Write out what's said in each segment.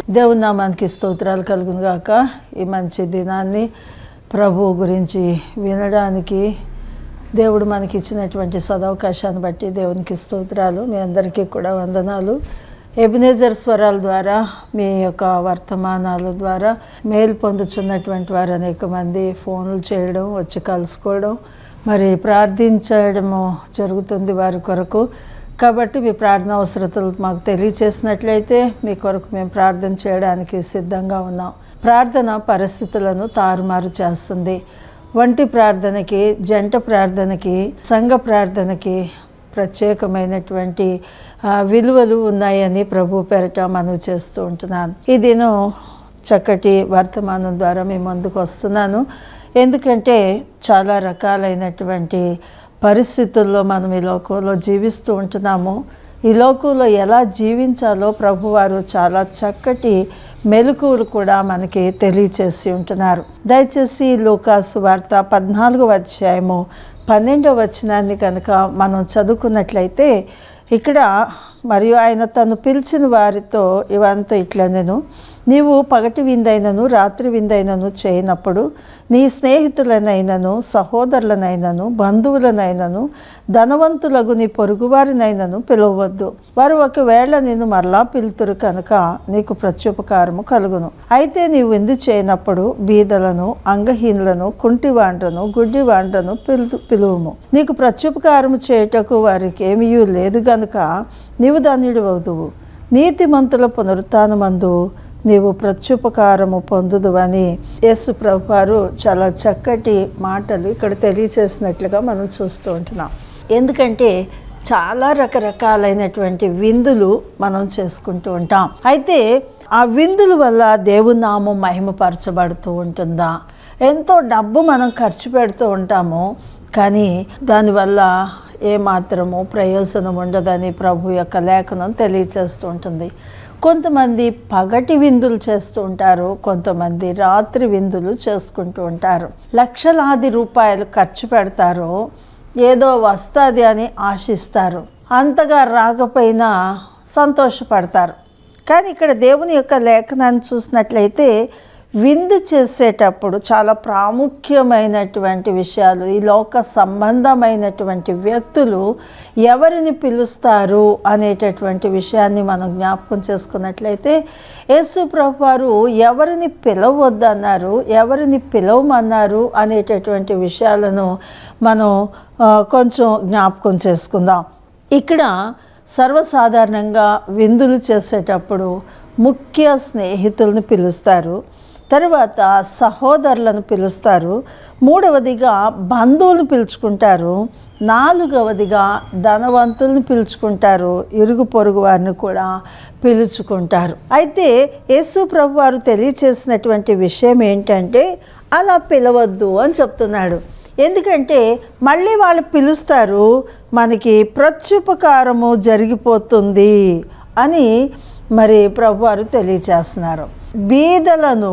దేవుని నామానికి స్తోత్రాలు కలుగును గాక. ఈ మంచి దినాన్ని ప్రభువు గురించి వినడానికి దేవుడు మనకి ఇచ్చినటువంటి సదవకాశాన్ని బట్టి దేవునికి స్తోత్రాలు. మీ అందరికీ కూడా వందనాలు. ఎబినేజర్ స్వరాల ద్వారా మీ యొక్క వర్తమానాల ద్వారా మేలు పొందుతున్నటువంటి వారు అనేక మంది ఫోన్లు చేయడం, వచ్చి కలుసుకోవడం, మరి ప్రార్థించడము జరుగుతుంది వారి కొరకు. కాబట్టి మీ ప్రార్థన అవసరతలు మాకు తెలియచేసినట్లయితే మీ కొరకు మేము ప్రార్థన చేయడానికి సిద్ధంగా ఉన్నాం. ప్రార్థన పరిస్థితులను తారుమారు చేస్తుంది. ఒంటి ప్రార్థనకి, జంట ప్రార్థనకి, సంఘ ప్రార్థనకి ప్రత్యేకమైనటువంటి విలువలు ఉన్నాయని ప్రభు పేరిట మనవి చేస్తూ ఉంటున్నాను. ఈ దినం చక్కటి వర్తమానం ద్వారా మీ ముందుకు వస్తున్నాను. ఎందుకంటే చాలా రకాలైనటువంటి పరిస్థితుల్లో మనం ఈ లోకంలో జీవిస్తూ ఉంటున్నాము. ఈ లోకంలో ఎలా జీవించాలో ప్రభువారు చాలా చక్కటి మెలకువలు కూడా మనకి తెలియచేసి ఉంటున్నారు. దయచేసి లూకాసు వార్త 14వ అధ్యాయము 12వ వచనాన్ని కనుక మనం చదువుకున్నట్లయితే ఇక్కడ మరియు ఆయన తను పిలిచిన వారితో ఇవంతా ఇట్లా నేను నీవు పగటి విందైనను రాత్రి విందైనను చేయనప్పుడు నీ స్నేహితులనైనను సహోదరులనైనను బంధువులనైనను ధనవంతులకు నీ పొరుగువారినైనను పిలవద్దు. వారు ఒకవేళ నేను మరలా పిలుతురు కనుక నీకు ప్రత్యుపకారము కలుగును. అయితే నీవు విందు చేయనప్పుడు బీదలను, అంగహీనులను, కుంటివాండ్రను, గుడ్డివాండ్రను పిలువుము. నీకు ప్రత్యుపకారము చేయుటకు వారికి ఏమీ లేదు గనుక నీవు ధన్యుడు అవుదువు. నీతిమంతుల పునరుత్థానమందు నీవు ప్రత్యుపకారము పొందుదువని యేసు ప్రభువారు చాలా చక్కటి మాటలు ఇక్కడ తెలియచేసినట్లుగా మనం చూస్తూ ఉంటున్నాం. ఎందుకంటే చాలా రకరకాలైనటువంటి విందులు మనం చేసుకుంటూ ఉంటాం. అయితే ఆ విందుల వల్ల దేవుని నామం మహిమపరచబడుతూ ఉంటుందా? ఎంతో డబ్బు మనం ఖర్చు పెడుతూ ఉంటాము, కానీ దానివల్ల ఏమాత్రము ప్రయోజనం ఉండదని ప్రభు యొక్క లేఖనం తెలియచేస్తూ ఉంటుంది. కొంతమంది పగటి విందులు చేస్తూ ఉంటారు, కొంతమంది రాత్రి విందులు చేసుకుంటూ ఉంటారు. లక్షలాది రూపాయలు ఖర్చు పెడతారు, ఏదో వస్తుంది అని ఆశిస్తారు, అంతగా రాకపోయినా సంతోషపడతారు. కానీ ఇక్కడ దేవుని యొక్క లేఖనాన్ని చూసినట్లయితే విందు చేసేటప్పుడు చాలా ప్రాముఖ్యమైనటువంటి విషయాలు, ఈ లోక సంబంధమైనటువంటి వ్యక్తులు ఎవరిని పిలుస్తారు అనేటటువంటి విషయాన్ని మనం జ్ఞాపకం చేసుకున్నట్లయితే యేసు ప్రభువారు ఎవరిని పిలవద్దన్నారు, ఎవరిని పిలవమన్నారు అనేటటువంటి విషయాలను మనం కొంచెం జ్ఞాపకం చేసుకుందాం. ఇక్కడ సర్వసాధారణంగా విందులు చేసేటప్పుడు ముఖ్య స్నేహితులను పిలుస్తారు, తర్వాత సహోదరులను పిలుస్తారు, మూడవదిగా బంధువులను పిలుచుకుంటారు, నాలుగవదిగా ధనవంతులను పిలుచుకుంటారు, ఇరుగు పొరుగు వారిని కూడా పిలుచుకుంటారు. అయితే యేసు ప్రభువారు తెలియచేసినటువంటి విషయం ఏంటంటే అలా పిలవద్దు అని చెప్తున్నాడు. ఎందుకంటే మళ్ళీ వాళ్ళు పిలుస్తారు, మనకి ప్రత్యుపకారము జరిగిపోతుంది అని మరి ప్రభువారు తెలియచేస్తున్నారు. బీదలను,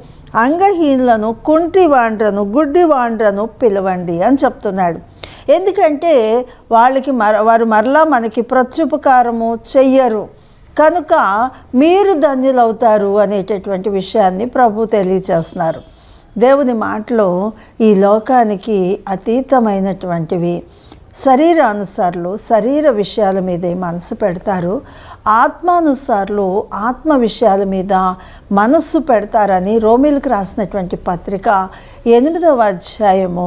అంగహీనులను, కుంటివాండ్రను, గుడ్డివాండ్రను పిలవండి అని చెప్తున్నాడు. ఎందుకంటే వారు మరలా మనకి ప్రత్యుపకారము చెయ్యరు కనుక మీరు ధన్యులవుతారు అనేటటువంటి విషయాన్ని ప్రభు తెలియచేస్తున్నారు. దేవుని మాటలో ఈ లోకానికి అతీతమైనటువంటివి. శరీరానుసారులు శరీర విషయాల మీదే మనసు పెడతారు, ఆత్మానుసారులు ఆత్మ విషయాల మీద మనస్సు పెడతారని రోమీలకు రాసినటువంటి పత్రిక 8వ అధ్యాయము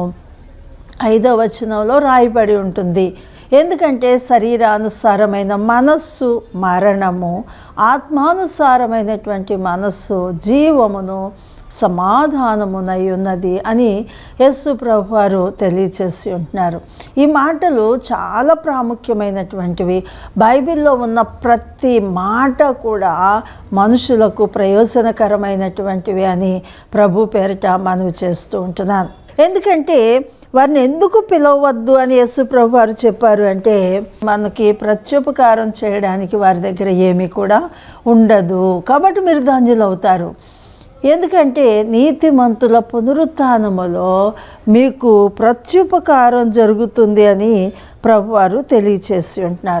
5వ వచనంలో రాయబడి ఉంటుంది. ఎందుకంటే శరీరానుసారమైన మనస్సు మరణము, ఆత్మానుసారమైనటువంటి మనస్సు జీవమును సమాధానమునై ఉన్నది అని యేసు ప్రభువారు తెలియచేసి ఉంటున్నారు. ఈ మాటలు చాలా ప్రాముఖ్యమైనటువంటివి. బైబిల్లో ఉన్న ప్రతి మాట కూడా మనుషులకు ప్రయోజనకరమైనటువంటివి అని ప్రభు పేరిట మనవి చేస్తూ ఉంటున్నాను. ఎందుకంటే వారిని ఎందుకు పిలవద్దు అని యేసు ప్రభువారు చెప్పారు అంటే మనకి ప్రత్యుపకారం చేయడానికి వారి దగ్గర ఏమీ కూడా ఉండదు, కాబట్టి మీరు ధన్యులు అవుతారు. ఎందుకంటే నీతిమంతుల పునరుత్థానములో మీకు ప్రత్యుపకారం జరుగుతుంది అని ప్రభువారు తెలియచేసి ఉంటున్నారు.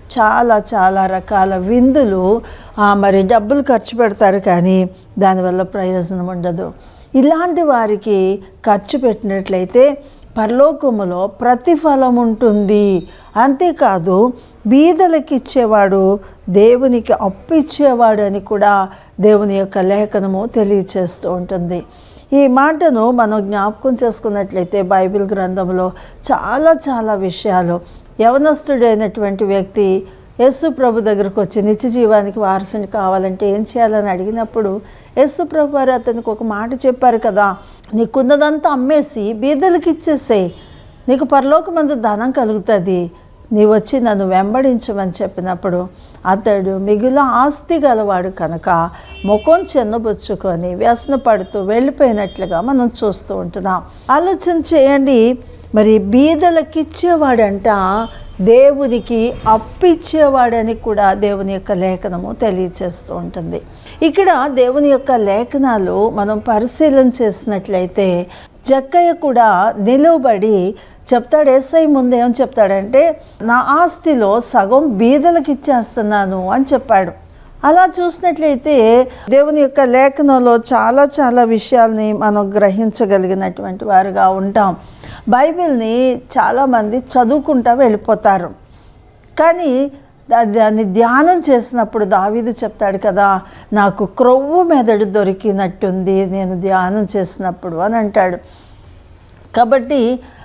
చాలా చాలా రకాల విందులు మరి డబ్బులు ఖర్చు పెడతారు, కానీ దానివల్ల ప్రయోజనం ఉండదు. ఇలాంటి వారికి ఖర్చు పెట్టినట్లయితే పరలోకములో ప్రతిఫలం ఉంటుంది. అంతేకాదు బీదలకు ఇచ్చేవాడు దేవునికి అప్పు ఇచ్చేవాడు అని కూడా దేవుని యొక్క లేఖనము తెలియచేస్తూ ఉంటుంది. ఈ మాటను మనం జ్ఞాపకం చేసుకున్నట్లయితే బైబిల్ గ్రంథంలో చాలా చాలా విషయాలు, యవనస్తుడైనటువంటి వ్యక్తి యేసు ప్రభు దగ్గరకు వచ్చి నిత్య జీవానికి వారసుని కావాలంటే ఏం చేయాలని అడిగినప్పుడు యేసు ప్రభు వారు అతనికి ఒక మాట చెప్పారు కదా, నీకున్నదంతా అమ్మేసి బీదలకు ఇచ్చేసేయి, నీకు పరలోకమందు ధనం కలుగుతుంది, నీవు వచ్చి నన్ను వెంబడించమని చెప్పినప్పుడు అతడు మిగుల ఆస్తి గలవాడు కనుక ముఖం చెన్నబుచ్చుకొని వ్యసనపడుతూ వెళ్ళిపోయినట్లుగా మనం చూస్తూ ఉంటున్నాం. ఆలోచన చేయండి, మరి బీదలకు ఇచ్చేవాడంట దేవునికి అప్పిచ్చేవాడని కూడా దేవుని యొక్క లేఖనము తెలియచేస్తూ ఉంటుంది. ఇక్కడ దేవుని యొక్క లేఖనాలు మనం పరిశీలన చేసినట్లయితే జక్కయ్య కూడా నిలువబడి చెప్తాడు. యేసై ముందు ఏం చెప్తాడంటే, నా ఆస్తిలో సగం బీదలకు ఇచ్చేస్తున్నాను అని చెప్పాడు. అలా చూసినట్లయితే దేవుని యొక్క లేఖనంలో చాలా చాలా విషయాల్ని మనం గ్రహించగలిగినటువంటి వారుగా ఉంటాం. బైబిల్ని చాలామంది చదువుకుంటూ వెళ్ళిపోతారు, కానీ దాన్ని ధ్యానం చేసినప్పుడు దావీదు చెప్తాడు కదా, నాకు క్రొవ్వు మెదడు దొరికినట్టుంది నేను ధ్యానం చేసినప్పుడు అని అంటాడు. కాబట్టి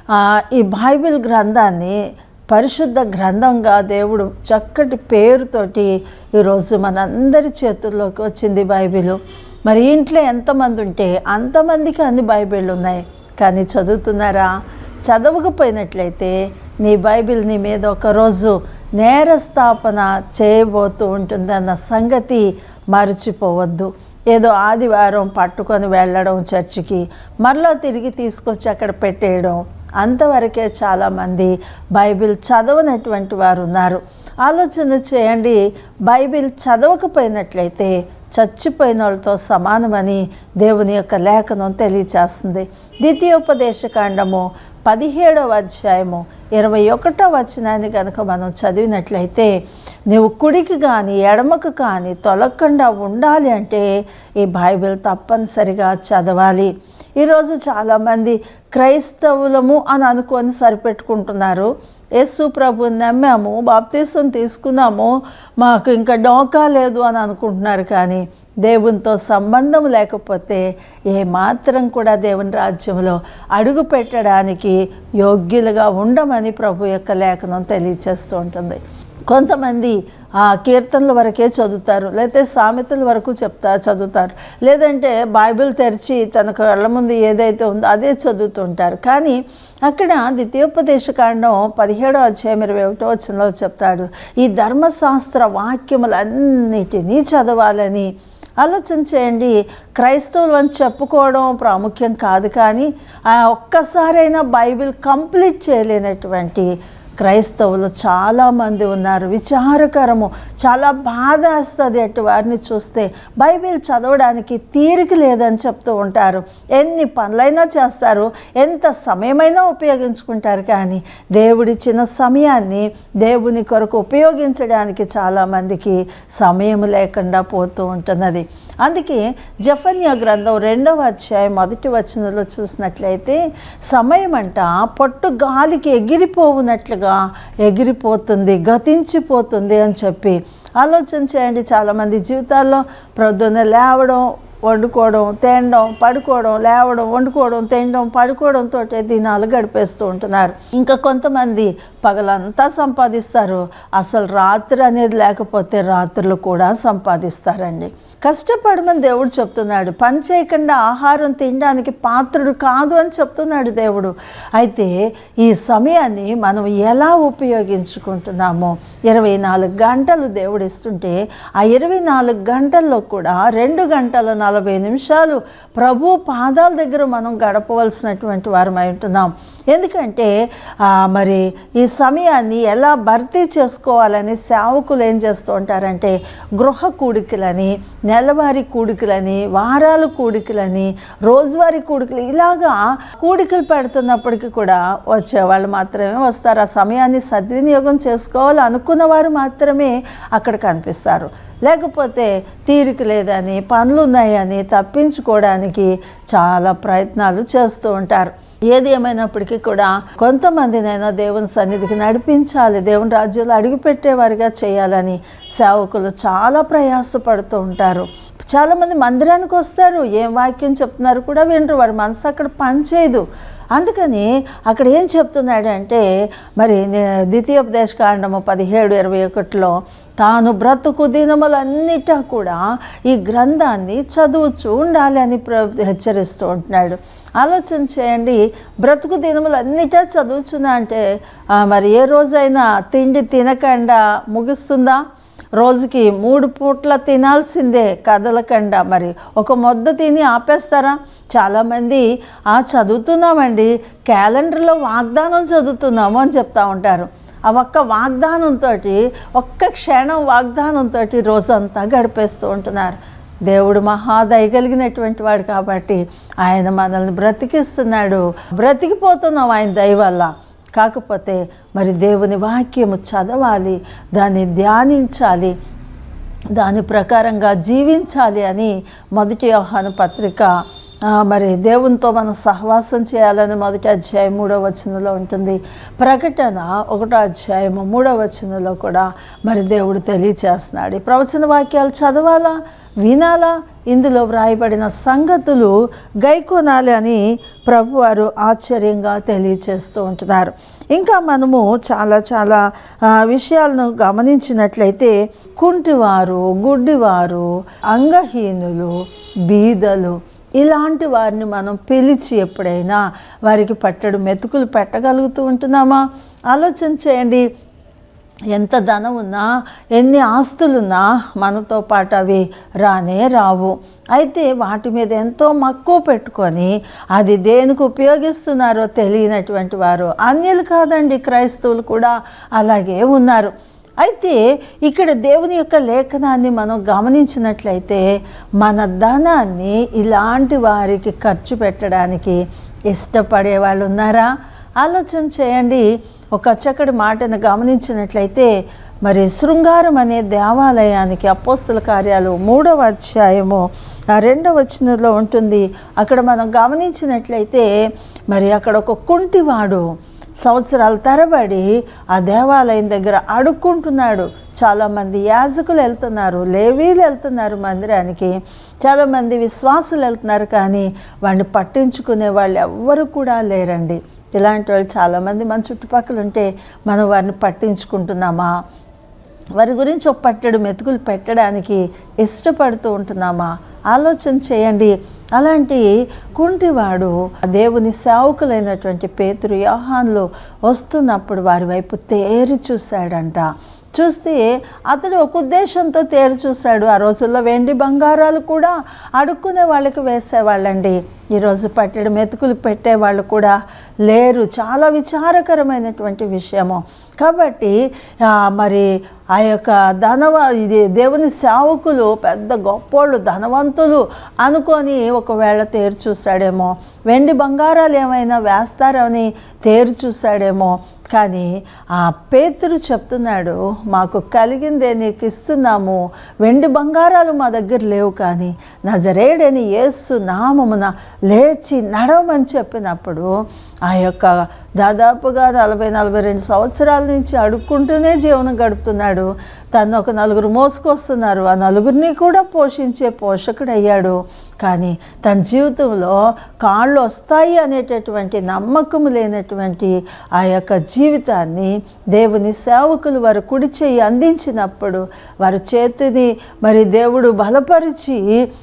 ఈ బైబిల్ గ్రంథాన్ని పరిశుద్ధ గ్రంథంగా దేవుడు చక్కటి పేరుతోటి ఈరోజు మనందరి చేతుల్లోకి వచ్చింది బైబిల్. మరి ఇంట్లో ఎంతమంది ఉంటే అంతమందికి అన్ని బైబిళ్ళు ఉన్నాయి, కానీ చదువుతున్నారా? చదవకపోయినట్లయితే నీ బైబిల్ నీ మీద ఒకరోజు నేరస్థాపన చేయబోతూ ఉంటుందన్న సంగతి మర్చిపోవద్దు. ఏదో ఆదివారం పట్టుకొని వెళ్ళడం చర్చికి, మరలా తిరిగి తీసుకొచ్చి అక్కడ పెట్టేయడం, అంతవరకే చాలామంది బైబిల్ చదవనటువంటి వారు ఉన్నారు. ఆలోచన చేయండి, బైబిల్ చదవకపోయినట్లయితే చచ్చిపోయిన వాళ్ళతో సమానమని దేవుని యొక్క లేఖనం తెలియచేస్తుంది. ద్వితీయోపదేశకాండము 17వ అధ్యాయము 21వ వచనాన్ని కనుక మనం చదివినట్లయితే, నువ్వు కుడికి కానీ ఎడమకు కానీ తొలగకుండా ఉండాలి అంటే ఈ బైబిల్ తప్పనిసరిగా చదవాలి. ఈరోజు చాలామంది క్రైస్తవులము అని అనుకొని సరిపెట్టుకుంటున్నారు. యేసు ప్రభుని నమ్మాము, బాప్తీసం తీసుకున్నాము, మాకు ఇంకా డోకా లేదు అని అనుకుంటున్నారు. కానీ దేవునితో సంబంధం లేకపోతే ఏమాత్రం కూడా దేవుని రాజ్యంలో అడుగు పెట్టడానికి యోగ్యులుగా ఉండమని ప్రభు యొక్క లేఖనం తెలియచేస్తూ ఉంటుంది. కొంతమంది కీర్తనల వరకే చదువుతారు, లేకపోతే సామెతల వరకు చదువుతారు, లేదంటే బైబిల్ తెరిచి తన కళ్ళ ముందు ఏదైతే ఉందో అదే చదువుతుంటారు. కానీ అక్కడ ద్వితీయోపదేశకాండం 17వ అధ్యాయం 21వ వచనంలో చెప్తాడు, ఈ ధర్మశాస్త్ర వాక్యములన్నిటినీ చదవాలని. ఆలోచన చేయండి, క్రైస్తవులు అని చెప్పుకోవడం ప్రాముఖ్యం కాదు, కానీ ఒక్కసారైనా బైబిల్ కంప్లీట్ చేయలేనటువంటి క్రైస్తవులు చాలామంది ఉన్నారు. విచారకరము, చాలా బాధ వేస్తుంది అటు వారిని చూస్తే. బైబిల్ చదవడానికి తీరిక లేదని చెప్తూ ఉంటారు. ఎన్ని పనులైనా చేస్తారు, ఎంత సమయమైనా ఉపయోగించుకుంటారు, కానీ దేవుడిచ్చిన సమయాన్ని దేవుని కొరకు ఉపయోగించడానికి చాలామందికి సమయం లేకుండా పోతూ ఉంటున్నది. అందుకే జెఫన్యా గ్రంథం 2వ అధ్యాయం 1వ వచనంలో చూసినట్లయితే, సమయం అంట పొట్టు గాలికి ఎగిరిపోవునట్లుగా ఎగిరిపోతుంది, గతించిపోతుంది అని చెప్పి. ఆలోచన చేయండి, చాలామంది జీవితాల్లో ప్రొద్దున లేవడం, వండుకోవడం, తినడం, పడుకోవడం, లేవడం, వండుకోవడం, తినడం, పడుకోవడంతో దినాలు గడిపేస్తూ ఉంటున్నారు. ఇంకా కొంతమంది పగలంతా సంపాదిస్తారు, అసలు రాత్రి అనేది లేకపోతే రాత్రులు కూడా సంపాదిస్తారండి. కష్టపడమని దేవుడు చెప్తున్నాడు, పని చేయకుండా ఆహారం తినడానికి పాత్రుడు కాదు అని చెప్తున్నాడు దేవుడు. అయితే ఈ సమయాన్ని మనం ఎలా ఉపయోగించుకుంటున్నామో, 24 గంటలు దేవుడు ఇస్తుంటే ఆ 24 గంటల్లో కూడా 2 గంటల 40 నిమిషాలు ప్రభు పాదాల దగ్గర మనం గడపవలసినటువంటి వారమై ఉంటున్నాం. ఎందుకంటే మరి ఈ సమయాన్ని ఎలా భర్తీ చేసుకోవాలని సేవకులు ఏం చేస్తూ ఉంటారంటే, గృహ కూడికలని, నెలవారీ కూడికలని, వారాలు కూడికలని, రోజువారీ కూడికలు, ఇలాగా కూడికలు పెడుతున్నప్పటికీ కూడా వచ్చేవాళ్ళు మాత్రమే వస్తారు. ఆ సమయాన్ని సద్వినియోగం చేసుకోవాలి అనుకున్న వారు మాత్రమే అక్కడ కనిపిస్తారు. లేకపోతే తీరిక లేదని, పనులు ఉన్నాయని తప్పించుకోవడానికి చాలా ప్రయత్నాలు చేస్తూ ఉంటారు. ఏది ఏమైనప్పటికీ కూడా కొంతమందినైనా దేవుని సన్నిధికి నడిపించాలి, దేవుని రాజ్యంలో అడుగుపెట్టేవారిగా చేయాలని సేవకులు చాలా ప్రయాసపడుతూ ఉంటారు. చాలామంది మందిరానికి వస్తారు, ఏం వాక్యం చెప్తున్నారు కూడా వినరు, వారి మనసు అక్కడ పనిచేయదు. అందుకని అక్కడ ఏం చెప్తున్నాడంటే, మరి ద్వితీయోపదేశకాండము 17:21 తాను బ్రతుకు దినములన్నిటా కూడా ఈ గ్రంథాన్ని చదువుతూ ఉండాలి అని హెచ్చరిస్తూ ఉంటున్నాడు. ఆలోచన చేయండి, బ్రతుకు దినములన్నిటా చదువుతున్నా అంటే మరి ఏ రోజైనా తిండి తినకుండా ముగుస్తుందా? రోజుకి 3 పూట్ల తినాల్సిందే కదలకుండా. మరి ఒక మొద్ద తిని ఆపేస్తారా? చాలామంది చదువుతున్నామండి, క్యాలెండర్లో వాగ్దానం చదువుతున్నాము అని చెప్తా ఉంటారు. ఆ ఒక్క వాగ్దానంతో, ఒక్క క్షణం వాగ్దానంతో రోజంతా గడిపేస్తూ ఉంటున్నారు. దేవుడు మహాదయగలిగినటువంటి వాడు కాబట్టి ఆయన మనల్ని బ్రతికిస్తున్నాడు, బ్రతికిపోతున్నాం ఆయన దయ వల్ల. కాకపోతే మరి దేవుని వాక్యము చదవాలి, దాన్ని ధ్యానించాలి, దాని ప్రకారంగా జీవించాలి అని 1 యోహాను పత్రిక మరి దేవునితో మనం సహవాసం చేయాలని 1వ అధ్యాయం 3వ వచనంలో ఉంటుంది. ప్రకటన 1వ అధ్యాయం 3వ వచనంలో కూడా మరి దేవుడు తెలియచేస్తున్నాడు. ఈ ప్రవచన వాక్యాలు చదవాలా, వినాలా, ఇందులో వ్రాయబడిన సంగతులు గైకొనాలి అని ప్రభువారు ఆశ్చర్యంగా తెలియచేస్తూ ఉంటున్నారు. ఇంకా మనము చాలా విషయాలను గమనించినట్లయితే కుంటివారు, గుడ్డివారు, అంగహీనులు, బీదలు, ఇలాంటి వారిని మనం పిలిచి ఎప్పుడైనా వారికి పట్టడు మెతుకులు పెట్టగలుగుతూ ఉంటున్నామా? ఆలోచన చేయండి. ఎంత ధనం ఉన్నా, ఎన్ని ఆస్తులున్నా మనతో పాటు అవి రానే రావు. అయితే వాటి మీద ఎంతో మక్కువ పెట్టుకొని అది దేనికి ఉపయోగిస్తున్నారో తెలియనటువంటి వారు అన్యులు కాదండి, క్రైస్తవులు కూడా అలాగే ఉన్నారు. అయితే ఇక్కడ దేవుని యొక్క లేఖనాన్ని మనం గమనించినట్లయితే మన ధనాన్ని ఇలాంటి వారికి ఖర్చు పెట్టడానికి ఇష్టపడే వాళ్ళు ఉన్నారా? ఆలోచన చేయండి. ఒక చక్కటి మాటను గమనించినట్లయితే మరి శృంగారం అనే దేవాలయానికి అపోస్తల కార్యాలు 3వ అధ్యాయము 2వ వచనంలో ఉంటుంది. అక్కడ మనం గమనించినట్లయితే మరి అక్కడ ఒక కుంటివాడు సంవత్సరాల తరబడి ఆ దేవాలయం దగ్గర అడుక్కుంటున్నాడు. చాలామంది యాజకులు వెళ్తున్నారు, లేవీలు వెళ్తున్నారు మందిరానికి, చాలామంది విశ్వాసులు వెళ్తున్నారు, కానీ వాడిని పట్టించుకునే వాళ్ళు ఎవ్వరు కూడా లేరండి. ఇలాంటి వాళ్ళు చాలామంది మన చుట్టుపక్కల ఉంటే మనం వారిని పట్టించుకుంటున్నామా? వారి గురించి ఒక పట్టెడు మెతుకులు పెట్టడానికి ఇష్టపడుతూ ఉంటున్నామా? ఆలోచన చేయండి. అలాంటి కుంటివాడు దేవుని సేవకులైనటువంటి పేతురు, యోహానులు వస్తున్నప్పుడు వారి వైపు తేరి చూశాడంట. చూస్తే అతడు ఒక ఉద్దేశంతో తేరి చూశాడు. ఆ రోజుల్లో వెండి బంగారాలు కూడా అడుక్కునే వాళ్ళకి వేసేవాళ్ళండి. ఈరోజు పట్టెడు మెతుకులు పెట్టేవాళ్ళు కూడా లేరు. చాలా విచారకరమైనటువంటి విషయము. కాబట్టి మరి ఆ యొక్క ఇది దేవుని సేవకులు పెద్ద గొప్పోళ్ళు, ధనవంతులు అనుకొని ఒకవేళ తేరు చూశాడేమో, వెండి బంగారాలు ఏమైనా వేస్తారని తేరు చూశాడేమో. కానీ ఆ పేతురు చెప్తున్నాడు, మాకు కలిగిందే నీకు ఇస్తున్నాము, వెండి బంగారాలు మా దగ్గర లేవు, కానీ నజరేయుడైన యేసు నామమున లేచి నడవమని చెప్పినప్పుడు ఆ యొక్క దాదాపుగా 40-42 సంవత్సరాల నుంచి అడుక్కుంటూనే జీవనం గడుపుతున్నాడు. తను ఒక 4 మోసుకొస్తున్నారు, ఆ 4 కూడా పోషించే పోషకుడు అయ్యాడు. కానీ తన జీవితంలో కాళ్ళు వస్తాయి అనేటటువంటి నమ్మకం లేనటువంటి ఆ యొక్క జీవితాన్ని దేవుని సేవకులు వారు కుడి చేయి అందించినప్పుడు వారి చేతిని మరి దేవుడు బలపరిచి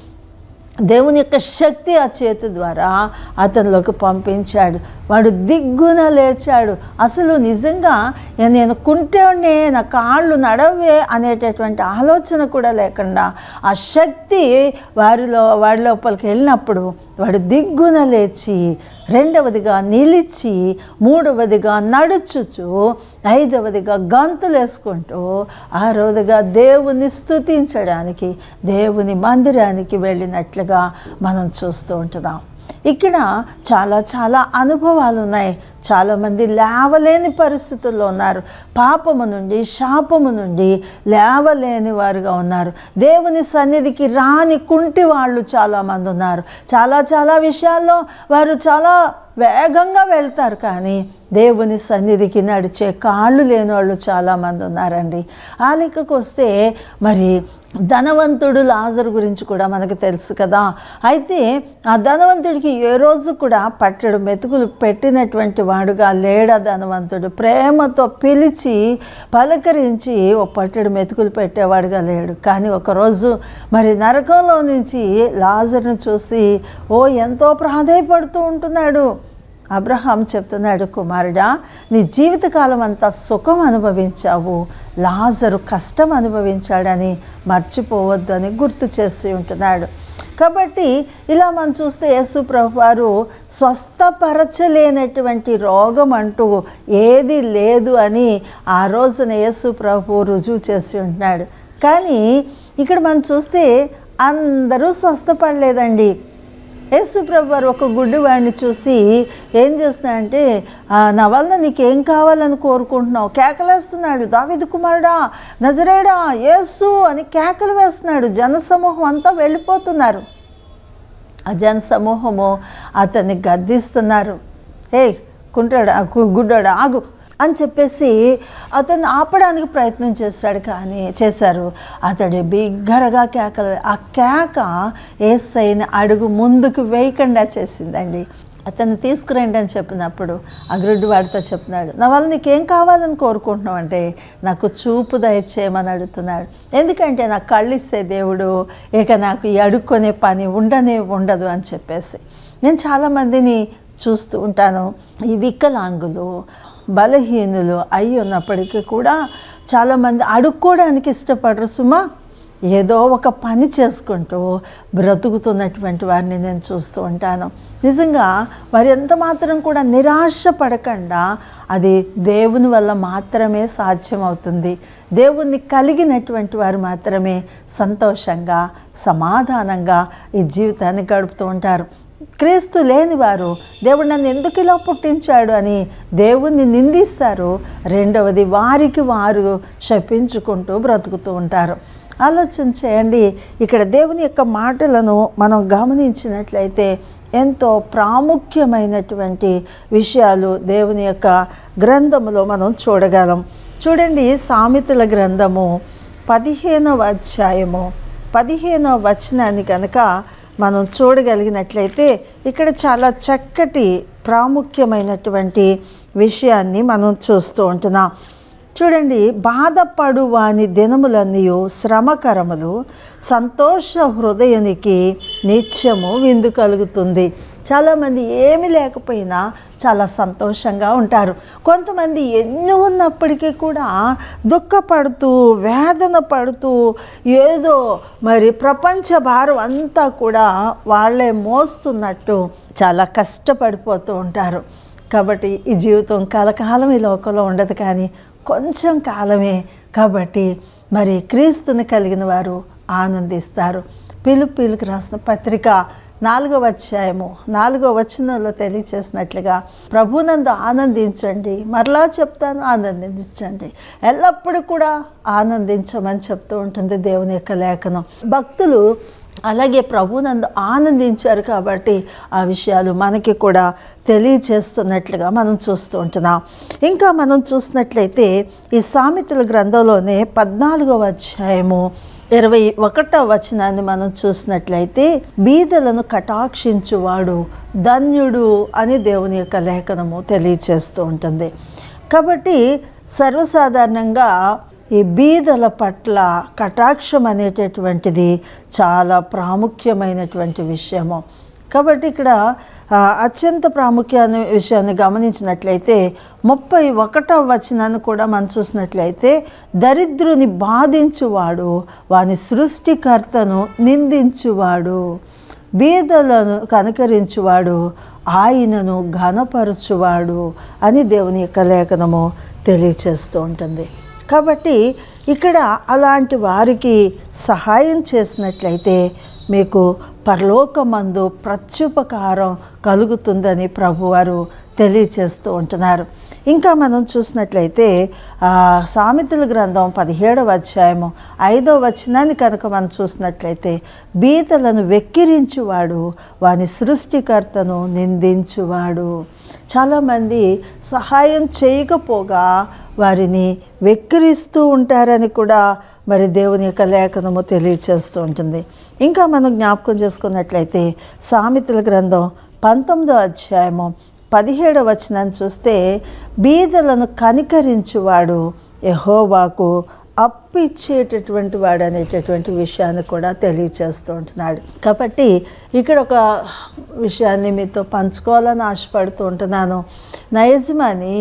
దేవుని యొక్క శక్తి ఆ చేతి ద్వారా అతనిలోకి పంపించాడు. వాడు దిగ్గున లేచాడు. అసలు నిజంగా నేను కుంటేనే, నా కాళ్ళు నడవే అనేటటువంటి ఆలోచన కూడా లేకుండా ఆ శక్తి వాడి లోపలికి వెళ్ళినప్పుడు వాడు దిగ్గున లేచి, రెండవదిగా నిలిచి, మూడవదిగా నడుచుచు, ఐదవదిగా గంతులేసుకుంటూ, ఆరవదిగా దేవుని స్తుతించడానికి దేవుని మందిరానికి వెళ్ళినట్లుగా మనం చూస్తూ ఉంటున్నాం. ఇక్కడ చాలా అనుభవాలు ఉన్నాయి. చాలామంది లేవలేని పరిస్థితుల్లో ఉన్నారు. పాపము నుండి, శాపము నుండి లేవలేని వారుగా ఉన్నారు. దేవుని సన్నిధికి రాని కుంటి వాళ్ళు చాలామంది ఉన్నారు. చాలా విషయాల్లో వారు చాలా వేగంగా వెళ్తారు, కానీ దేవుని సన్నిధికి నడిచే కాళ్ళు లేని వాళ్ళు చాలామంది ఉన్నారండి. ఆ లెక్కకు వస్తే మరి ధనవంతుడు లాజరు గురించి కూడా మనకు తెలుసు కదా. అయితే ఆ ధనవంతుడికి ఏ రోజు కూడా పట్టెడు మెతుకులు పెట్టినటువంటి వాడుగా లేడా ధనవంతుడు. ప్రేమతో పిలిచి పలకరించి ఓ పట్టెడు మెతుకులు పెట్టేవాడుగా లేడు. కానీ ఒకరోజు మరి నరకంలో నుంచి లాజరును చూసి ఎంతో ప్రాధేయపడుతూ ఉంటున్నాడు. అబ్రహాం చెప్తున్నాడు, కుమారుడా, నీ జీవితకాలం అంతా సుఖం అనుభవించావు, లాజరు కష్టం అనుభవించాడని మర్చిపోవద్దు అని గుర్తు చేస్తూ ఉంటున్నాడు. కాబట్టి ఇలా మనం చూస్తే యేసు ప్రభు వారు స్వస్థపరచలేనటువంటి రోగం అంటూ ఏది లేదు అని ఆ రోజున యేసు ప్రభు రుజువు చేసి ఉంటున్నాడు. కానీ ఇక్కడ మనం చూస్తే అందరూ స్వస్థపడలేదండి. యేసు ప్రభు వారు ఒక గుడ్డివాడిని చూసి ఏం చేస్తున్నాడంటే, నా వలన నీకేం కావాలని కోరుకుంటున్నావు? కేకలేస్తున్నాడు. దావీదు కుమారుడా, నజరేయుడా, యేసు అని కేకలు వేస్తున్నాడు. జనసమూహం అంతా వెళ్ళిపోతున్నారు. ఆ జనసమూహము అతన్ని గద్దిస్తున్నారు. కుంటాడా, గుడ్డాడా, ఆగు అని చెప్పేసి అతన్ని ఆపడానికి ప్రయత్నం చేశారు. అతడు బిగ్గరగా కేకలు, ఆ కేక యేసయ్యని అడుగు ముందుకు వేయకుండా చేసిందండి. అతన్ని తీసుకురండి అని చెప్పినప్పుడు ఆ గుడ్డివాడితో చెప్తున్నాడు, నా వల్ల నీకేం కావాలని కోరుకుంటున్నావు అంటే, నాకు చూపు దయచేయమని అడుగుతున్నాడు. ఎందుకంటే నాకు కళ్ళు ఇస్తే దేవుడు ఇక నాకు ఈ అడుక్కునే పని ఉండదు అని చెప్పేసి. నేను చాలామందిని చూస్తూ ఉంటాను. ఈ వికలాంగులు, బలహీనులు అయి ఉన్నప్పటికీ కూడా చాలామంది అడుక్కోవడానికి ఇష్టపడరు సుమా. ఏదో ఒక పని చేసుకుంటూ బ్రతుకుతున్నటువంటి వారిని నేను చూస్తూ ఉంటాను. నిజంగా వారు ఎంత మాత్రం కూడా నిరాశ పడకుండా అది దేవుని వల్ల మాత్రమే సాధ్యమవుతుంది. దేవుణ్ణి కలిగినటువంటి వారు మాత్రమే సంతోషంగా, సమాధానంగా ఈ జీవితాన్ని గడుపుతూ ఉంటారు. క్రీస్తు లేని వారు దేవుడు నన్ను ఎందుకు ఇలా పుట్టించాడు అని దేవుణ్ణి నిందిస్తారు. రెండవది, వారికి వారు శపించుకుంటూ బ్రతుకుతూ ఉంటారు. ఆలోచన చేయండి. ఇక్కడ దేవుని యొక్క మాటలను మనం గమనించినట్లయితే ఎంతో ప్రాముఖ్యమైనటువంటి విషయాలు దేవుని యొక్క గ్రంథములో మనం చూడగలం. చూడండి, సామెతల గ్రంథము 15వ అధ్యాయము 15వ వచనాన్ని కనుక మనం చూడగలిగినట్లయితే ఇక్కడ చాలా చక్కటి ప్రాముఖ్యమైనటువంటి విషయాన్ని మనం చూస్తూ ఉంటున్నాం. చూడండి, బాధపడు వాని దినములన్నీ శ్రమకరములు, సంతోష హృదయునికి నిత్యము విందు కలుగుతుంది. చాలామంది ఏమి లేకపోయినా చాలా సంతోషంగా ఉంటారు. కొంతమంది ఎన్ని ఉన్నప్పటికీ కూడా దుఃఖపడుతూ, వేదన పడుతూ, ఏదో మరి ప్రపంచ భారం అంతా కూడా వాళ్ళే మోస్తున్నట్టు చాలా కష్టపడిపోతూ ఉంటారు. కాబట్టి ఈ జీవితం కలకాలం ఈ లోకంలో ఉండదు, కానీ కొంచెం కాలమే. కాబట్టి మరి క్రీస్తుని కలిగిన వారు ఆనందిస్తారు. పిలుపులకు రాసిన పత్రిక 4వ అధ్యాయము 4వ వచనంలో తెలియచేసినట్లుగా, ప్రభునందు ఆనందించండి, మరలా చెప్తాను ఆనందించండి, ఎల్లప్పుడూ కూడా ఆనందించమని చెప్తూ ఉంటుంది దేవుని యొక్క లేఖనం. భక్తులు అలాగే ప్రభునందు ఆనందించారు కాబట్టి ఆ విషయాలు మనకి కూడా తెలియచేస్తున్నట్లుగా మనం చూస్తూ ఉంటున్నాం. ఇంకా మనం చూసినట్లయితే ఈ సామెతల గ్రంథంలోనే 14వ అధ్యాయము 21వ వచనాన్ని మనం చూసినట్లయితే, బీదలను కటాక్షించువాడు ధన్యుడు అని దేవుని యొక్క లేఖనము తెలియచేస్తూ ఉంటుంది. కాబట్టి సర్వసాధారణంగా ఈ బీదల పట్ల కటాక్షం అనేటటువంటిది చాలా ప్రాముఖ్యమైనటువంటి విషయము. కాబట్టి ఇక్కడ అత్యంత ప్రాముఖ్యమైన విషయాన్ని గమనించినట్లయితే 31వ వచనాన్ని కూడా మనం చూసినట్లయితే, దరిద్రుని బాధించువాడు వాని సృష్టికర్తను నిందించువాడు. బీదలను కనికరించువాడు ఆయనను ఘనపరచువాడు అని దేవుని యొక్క లేఖనము తెలియచేస్తూ ఉంటుంది. కాబట్టి ఇక్కడ అలాంటి వారికి సహాయం చేసినట్లయితే మీకు పరలోకమందు ప్రత్యుపకారం కలుగుతుందని ప్రభువారు తెలియచేస్తూ ఉంటున్నారు. ఇంకా మనం చూసినట్లయితే సామెతల గ్రంథం 17వ అధ్యాయము 5వ వచనాన్ని కనుక మనం చూసినట్లయితే బీదలను వెక్కిరించువాడు వాని సృష్టికర్తను నిందించువాడు. చాలామంది సహాయం చేయకపోగా వారిని వెక్కిరిస్తూ ఉంటారని కూడా మరి దేవుని యొక్క లేఖనము తెలియచేస్తూ ఉంటుంది. ఇంకా మనం జ్ఞాపకం చేసుకున్నట్లయితే సామెతల గ్రంథం 19వ అధ్యాయము 17వ వచనాన్ని చూస్తే బీదలను కనికరించువాడు యెహోవాకు అప్పిచ్చేటటువంటి వాడు అనేటటువంటి విషయాన్ని కూడా తెలియచేస్తూ ఉంటున్నాడు. కాబట్టి ఇక్కడ ఒక విషయాన్ని మీతో పంచుకోవాలని ఆశపడుతూ ఉంటున్నాను. నా యజమాని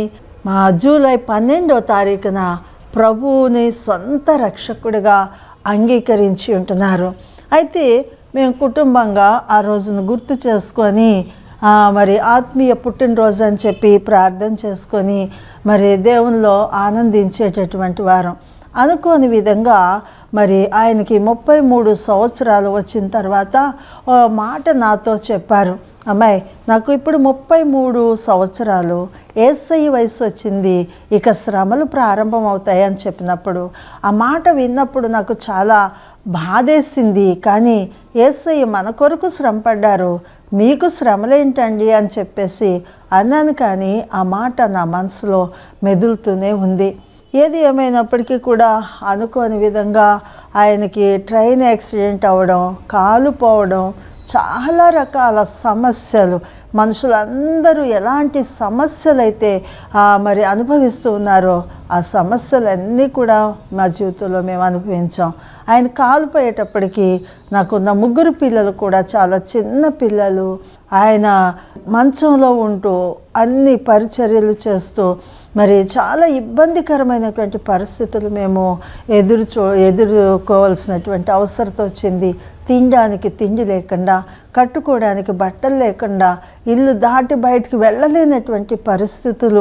జూలై 12వ తారీఖున ప్రభువుని సొంత రక్షకుడిగా అంగీకరించి ఉంటున్నారు. అయితే మేము కుటుంబంగా ఆ రోజును గుర్తు చేసుకొని మరి ఆత్మీయ పుట్టినరోజు అని చెప్పి ప్రార్థన చేసుకొని మరి దేవునిలో ఆనందించేటటువంటి వారం. అనుకోని విధంగా మరి ఆయనకి 33 సంవత్సరాలు వచ్చిన తర్వాత ఓ మాట నాతో చెప్పారు, అమ్మాయి నాకు ఇప్పుడు 33 సంవత్సరాలు, యేసయ్య వయసు వచ్చింది, ఇక శ్రమలు ప్రారంభం అవుతాయి అని చెప్పినప్పుడు ఆ మాట విన్నప్పుడు నాకు చాలా బాధేసింది. కానీ యేసయ్య మన కొరకు శ్రమ పడ్డారు, మీకు శ్రమలేంటండి అని చెప్పేసి అన్నాను. కానీ ఆ మాట నా మనసులో మెదులుతూనే ఉంది. ఏది ఏమైనప్పటికీ కూడా అనుకోని విధంగా ఆయనకి ట్రైన్ యాక్సిడెంట్ అవ్వడం, కాలు పోవడం, చాలా రకాల సమస్యలు, మనుషులందరూ ఎలాంటి సమస్యలైతే మరి అనుభవిస్తూ ఉన్నారో ఆ సమస్యలన్నీ కూడా మా జీవితంలో మేము అనుభవించాం. ఆయన కాలిపోయేటప్పటికీ నాకున్న 3 పిల్లలు కూడా చాలా చిన్న పిల్లలు. ఆయన మంచంలో ఉంటూ అన్ని పరిచర్యలు చేస్తూ మరి చాలా ఇబ్బందికరమైనటువంటి పరిస్థితులు మేము ఎదుర్కోవాల్సినటువంటి అవసరం వచ్చింది. తినడానికి తిండి లేకుండా, కట్టుకోవడానికి బట్టలు లేకుండా, ఇల్లు దాటి బయటికి వెళ్ళలేనటువంటి పరిస్థితులు.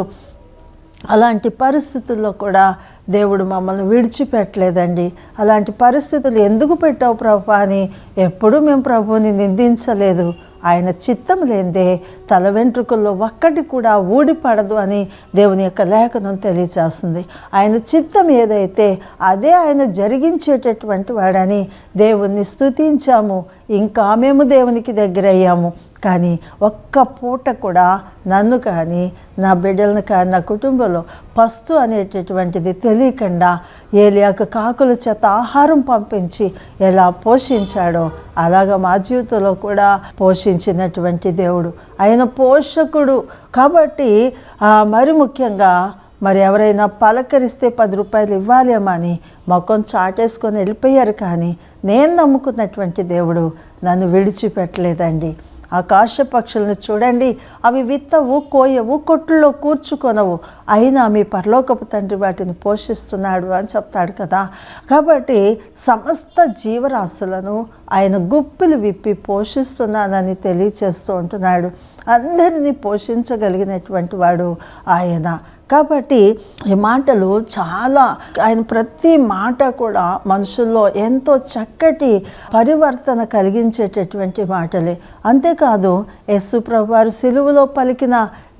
అలాంటి పరిస్థితుల్లో కూడా దేవుడు మమ్మల్ని విడిచిపెట్టలేదండి. అలాంటి పరిస్థితులు ఎందుకు పెట్టావు ప్రభు అని ఎప్పుడూ మేము ప్రభువుని నిందించలేదు. ఆయన చిత్తం లేనిదే తల వెంట్రుకల్లో ఒక్కటి కూడా ఊడిపడదు అని దేవుని యొక్క లేఖనం తెలియచేస్తుంది. ఆయన చిత్తం ఏదైతే అదే ఆయన జరిగించేటటువంటి వాడని దేవుణ్ణి స్తుతించాము. ఇంకా మేము దేవునికి దగ్గరయ్యాము. కానీ ఒక్క పూట కూడా నన్ను కానీ నా బిడ్డలను కానీ నా కుటుంబంలో పస్తు అనేటటువంటిది తెలియకుండా ఏలియాకు కాకుల చేత ఆహారం పంపించి ఎలా పోషించాడో అలాగా మా జీవితంలో కూడా పోషించినటువంటి దేవుడు ఆయన పోషకుడు. కాబట్టి మరి ముఖ్యంగా మరి ఎవరైనా పలకరిస్తే 10 రూపాయలు ఇవ్వాలేమని మొక్కను చాటేసుకొని వెళ్ళిపోయారు. కానీ నేను నమ్ముకున్నటువంటి దేవుడు నన్ను విడిచిపెట్టలేదండి. ఆకాశ పక్షులను చూడండి, అవి విత్తవు, కోయవు, కొట్టుల్లో కూర్చుకొనవు, అయినా మీ పరలోకపు తండ్రి వాటిని పోషిస్తున్నాడు అని చెప్తాడు కదా. కాబట్టి సమస్త జీవరాశులను ఆయన గుప్పిలు విప్పి పోషిస్తున్నానని తెలియచేస్తూ ఉంటున్నాడు. అందరినీ పోషించగలిగినటువంటి వాడు ఆయన. కాబట్టి ఈ మాటలు చాలా, ఆయన ప్రతి మాట కూడా మనుషుల్లో ఎంతో చక్కటి పరివర్తన కలిగించేటటువంటి మాటలే. అంతేకాదు యేసు ప్రభువారు సిలువలో పలికిన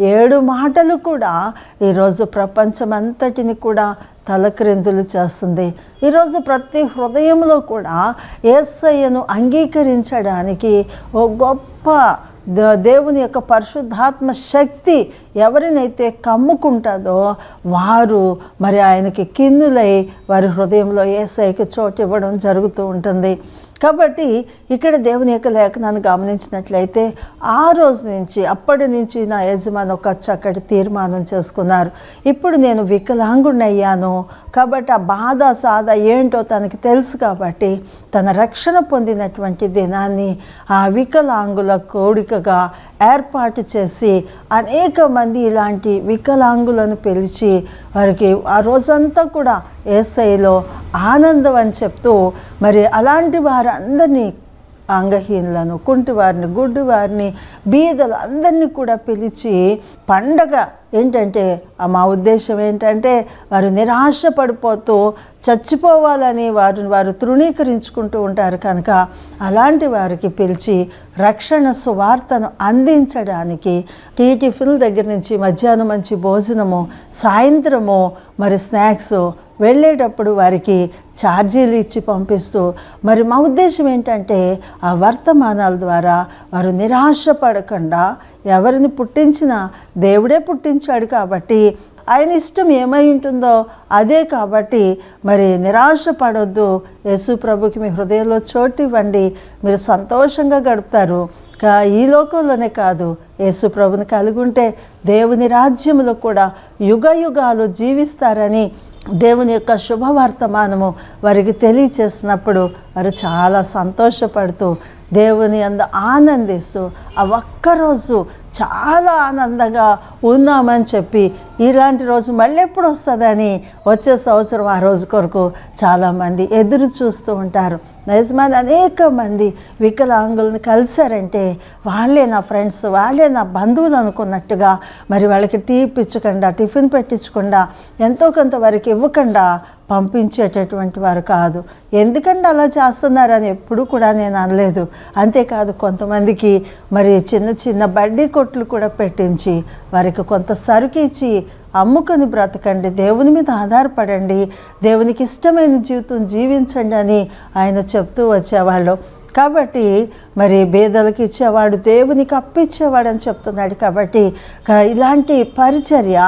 7 మాటలు కూడా ఈరోజు ప్రపంచమంతటిని కూడా తలక్రిందులు చేస్తుంది. ఈరోజు ప్రతి హృదయంలో కూడా యేసయ్యను అంగీకరించడానికి ఓ గొప్ప దేవుని యొక్క పరిశుద్ధాత్మ శక్తి ఎవరినైతే కమ్ముకుంటుందో వారు మరి ఆయనకి కిన్నులై వారి హృదయంలో యేసయ్యకి చోటు ఇవ్వడం జరుగుతూ ఉంటుంది. కాబట్టి ఇక్కడ దేవుని యొక్క లేఖనాన్ని గమనించినట్లయితే ఆ రోజు నుంచి అప్పటి నుంచి నా యజమాని ఒక చక్కటి తీర్మానం చేసుకున్నారు. ఇప్పుడు నేను వికలాంగుణ్ణయ్యాను కాబట్టి ఆ బాధ సాధ ఏంటో తనకి తెలుసు. కాబట్టి తన రక్షణ పొందినటువంటి దినాన్ని ఆ వికలాంగుల కోడికగా ఏర్పాటు చేసి అనేక మంది ఇలాంటి వికలాంగులను పిలిచి వారికి ఆ రోజంతా కూడా యేసయ్యలో ఆనందం అని చెప్తూ మరి అలాంటి వారందరినీ అంగహీనులను, కుంటివారిని, గుడ్డివారిని, బీదలు అందరినీ కూడా పిలిచి పండగ ఏంటంటే మా ఉద్దేశం ఏంటంటే వారు నిరాశ పడిపోతూ చచ్చిపోవాలని వారు తృణీకరించుకుంటూ ఉంటారు కనుక అలాంటి వారికి పిలిచి రక్షణ సువార్తను అందించడానికి టిఫిన్ దగ్గర నుంచి మధ్యాహ్నం మంచి భోజనము, సాయంత్రము మరి స్నాక్స్, వెళ్ళేటప్పుడు వారికి ఛార్జీలు ఇచ్చి పంపిస్తూ మరి మా ఉద్దేశం ఏంటంటే ఆ వర్తమానాల ద్వారా వారు నిరాశ పడకుండా ఎవరిని పుట్టించినా దేవుడే పుట్టించాడు కాబట్టి ఆయన ఇష్టం ఏమై ఉంటుందో అదే కాబట్టి మరి నిరాశ పడొద్దు. యేసు ప్రభుకి మీ హృదయంలో చోటు ఇవ్వండి, మీరు సంతోషంగా గడుపుతారు. ఈ లోకంలోనే కాదు, యేసు ప్రభుని కలిగి ఉంటే దేవుని రాజ్యంలో కూడా యుగ యుగాలు జీవిస్తారని దేవుని యొక్క శుభవర్తమానము వారికి తెలియచేసినప్పుడు వారు చాలా సంతోషపడుతూ దేవుని యందు ఆనందిస్తూ ఆ ఒక్కరోజు చాలా ఆనందంగా ఉన్నామని చెప్పి ఇలాంటి రోజు మళ్ళీ ఎప్పుడు వస్తుందని వచ్చే సంవత్సరం ఆ రోజు కొరకు చాలామంది ఎదురు చూస్తూ ఉంటారు. నిజమైన అనేక మంది వికలాంగులను కలిశారంటే వాళ్ళే నా ఫ్రెండ్స్, వాళ్ళే నా బంధువులు అనుకున్నట్టుగా మరి వాళ్ళకి టీ ఇప్పించకుండా, టిఫిన్ పెట్టించకుండా, ఎంతో కొంత వారికి ఇవ్వకుండా పంపించేటటువంటి వారు కాదు. ఎందుకంటే అలా చేస్తున్నారని ఎప్పుడు కూడా నేను అనలేదు. అంతేకాదు కొంతమందికి మరి చిన్న చిన్న బడ్డీ కొట్లు కూడా పెట్టించి వారికి కొంత సరుకు ఇచ్చి అమ్ముకొని బ్రతకండి, దేవుని మీద ఆధారపడండి, దేవునికి ఇష్టమైన జీవితం జీవించండి అని ఆయన చెప్తూ వచ్చేవాళ్ళు. కాబట్టి మరి బేదలకు ఇచ్చేవాడు దేవునికి అప్పిచ్చేవాడు అని చెప్తున్నాడు. కాబట్టి ఇలాంటి పరిచర్య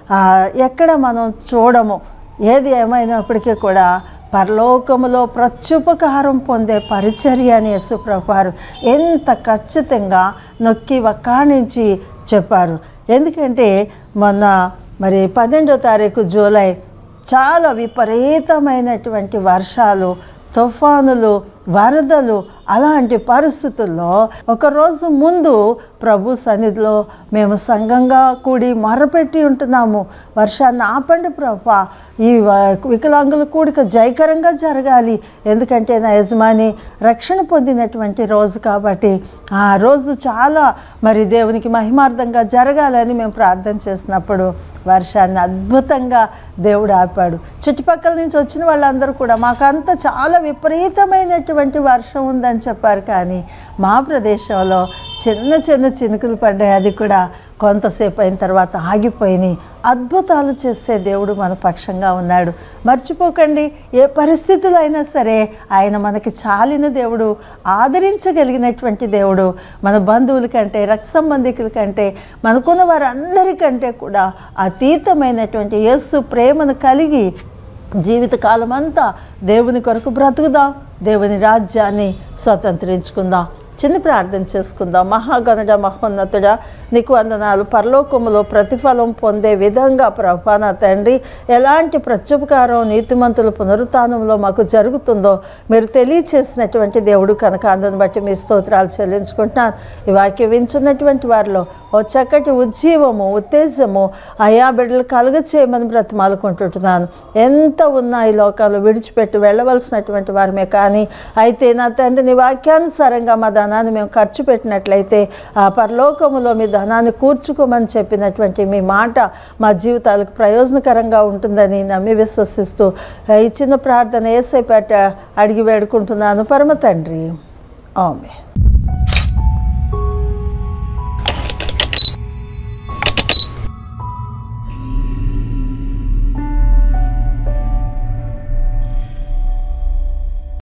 ఎక్కడ మనం చూడము. ఏది ఏమైనప్పటికీ కూడా పరలోకములో ప్రత్యుపకారం పొందే పరిచర్య అని యేసుప్రభు వారు ఎంత ఖచ్చితంగా నొక్కి వక్కాణించి చెప్పారు. ఎందుకంటే మొన్న మరి 12వ తారీఖు జూలై చాలా విపరీతమైనటువంటి వర్షాలు, తుఫానులు, వరదలు, అలాంటి పరిస్థితుల్లో ఒకరోజు ముందు ప్రభు సన్నిధిలో మేము సంఘంగా కూడి మొరపెట్టి ఉంటున్నాము. వర్షాన్ని ఆపండి ప్రభా, ఈ వికలాంగుల కూడిక జయకరంగా జరగాలి, ఎందుకంటే నా యజమాని రక్షణ పొందినటువంటి రోజు కాబట్టి ఆ రోజు చాలా మరి దేవునికి మహిమార్థంగా జరగాలని మేము ప్రార్థన చేసినప్పుడు వర్షాన్ని అద్భుతంగా దేవుడు ఆపాడు. చుట్టుపక్కల నుంచి వచ్చిన వాళ్ళందరూ కూడా మాకంతా చాలా విపరీతమైనటువంటి వర్షం ఉందని చెప్పారు. కానీ మా ప్రదేశంలో చిన్న చిన్న చినుకులు పడ్డాయి. అది కూడా కొంతసేపు అయిన తర్వాత ఆగిపోయినాయి. అద్భుతాలు చేసే దేవుడు మన పక్షంగా ఉన్నాడు. మర్చిపోకండి, ఏ పరిస్థితులు అయినా సరే ఆయన మనకి చాలిన దేవుడు, ఆదరించగలిగినటువంటి దేవుడు. మన బంధువుల కంటే, రక్త సంబంధికుల కంటే, మనకున్న వారందరికంటే కూడా అతీతమైనటువంటి యేసు ప్రేమను కలిగి జీవితకాలం అంతా దేవుని కొరకు బ్రతుకుదాం, దేవుని రాజ్యాన్ని స్వతంత్రించుకుందాం. చిన్న ప్రార్థన చేసుకుందాం. మహాగణుడ, మహోన్నతుడా, నీకు వందనాలు. పరలోకములో ప్రతిఫలం పొందే విధంగా ప్రభా నా తండ్రి ఎలాంటి ప్రత్యుపకారం నీతిమంతుల పునరుత్థానంలో మాకు జరుగుతుందో మీరు తెలియచేసినటువంటి దేవుడు కనుక అందుని బట్టి మీ స్తోత్రాలు చెల్లించుకుంటున్నాను. ఈ వాక్యం వింటున్నటువంటి వారిలో ఓ చక్కటి ఉజ్జీవము, ఉత్తేజము అయా బిడ్డలు కలుగ చేయమని బ్రతిమాలుకుంటుంటున్నాను. ఎంత ఉన్నా ఈ లోకాలు విడిచిపెట్టి వెళ్ళవలసినటువంటి వారమే, కానీ అయితే నా తండ్రి నీ వాక్యానుసారంగా మా ధనాన్ని మేము ఖర్చు పెట్టినట్లయితే ఆ పరలోకములో మీ ధనాన్ని కూర్చుకోమని చెప్పినటువంటి మీ మాట మా జీవితాలకు ప్రయోజనకరంగా ఉంటుందని నమ్మి విశ్వసిస్తూ ఈ చిన్న ప్రార్థన యేసయ్య పేట అడిగి వేడుకుంటున్నాను పరమ తండ్రి. ఆమేన్.